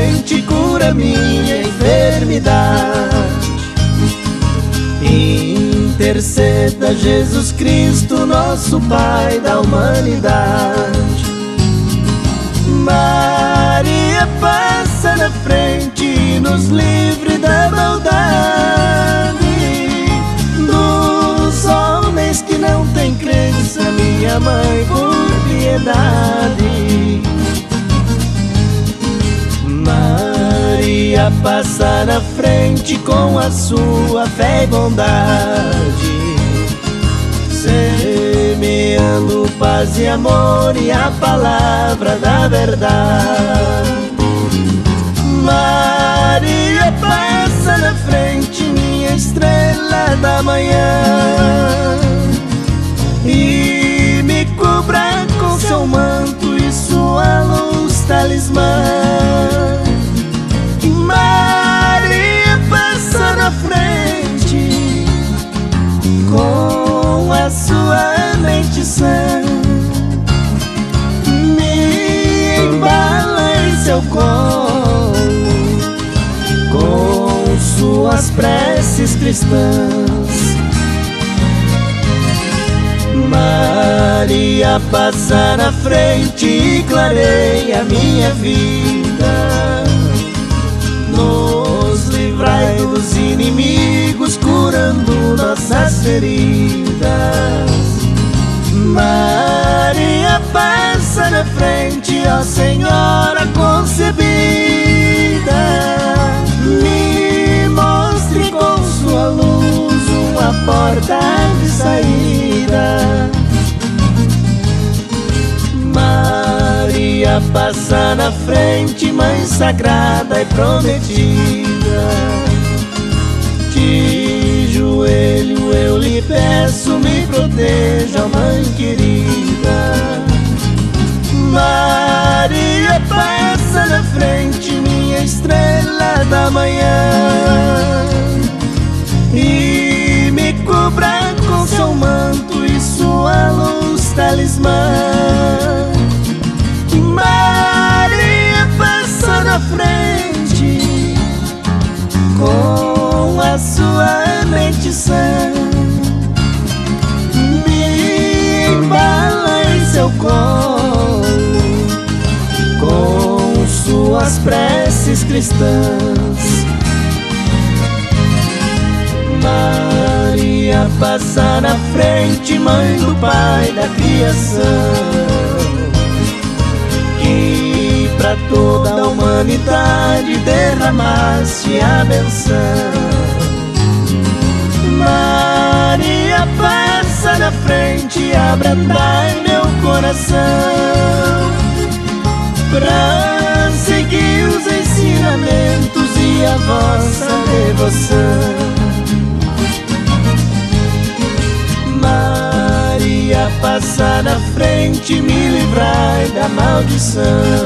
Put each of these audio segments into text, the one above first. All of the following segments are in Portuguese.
frente, cura minha enfermidade. Interceda Jesus Cristo, nosso Pai da humanidade. Maria passa na frente e nos livre da maldade. Dos homens que não têm crença, minha mãe, por piedade. Maria passa na frente com a sua fé e bondade, semeando paz e amor e a palavra da verdade. Maria passa na frente, minha estrela da manhã, e me cubra com seu manto e sua luz talismã. Maria passa na frente com a sua mente sã, me embala em seu colo com suas preces cristãs. Maria passa na frente e clareia a minha vida. Nos livrai dos inimigos, curando nossas feridas. Maria passa na frente, ó Senhora concebida, me mostre com sua luz uma porta de saída. Maria passa na frente, Mãe sagrada e prometida. De joelho eu lhe peço, me proteja, Mãe querida. Maria passa na frente, minha estrela da manhã, e me cubra com seu manto e sua luz talismã. Maria passa na frente com a sua mente sã, me embala em seu colo com suas preces cristãs. Maria passa na frente, Mãe do Pai da criação, que pra toda a humanidade derramaste a benção. Maria passa na frente, abrandai meu coração, pra seguir os ensinamentos e a vossa devoção. Maria passa na frente, me livrai da maldição.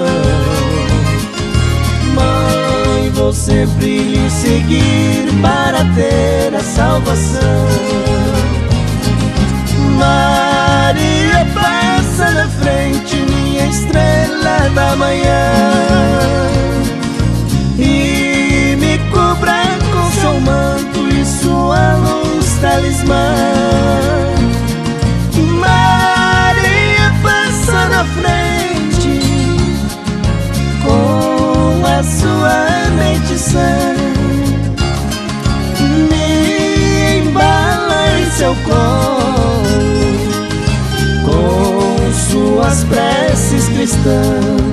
Mãe, vou sempre lhe seguir para ter a salvação. Maria passa na frente, minha estrela da manhã, e me cubra com seu manto e sua luz talismã. Maria passa na frente com a sua mente sã, me embala em seu colo com suas preces cristãs.